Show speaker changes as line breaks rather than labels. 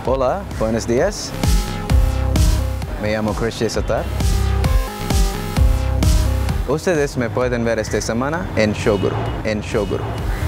Hola, buenos días. Me llamo Krish Satar. Ustedes me pueden ver esta semana en Showguru.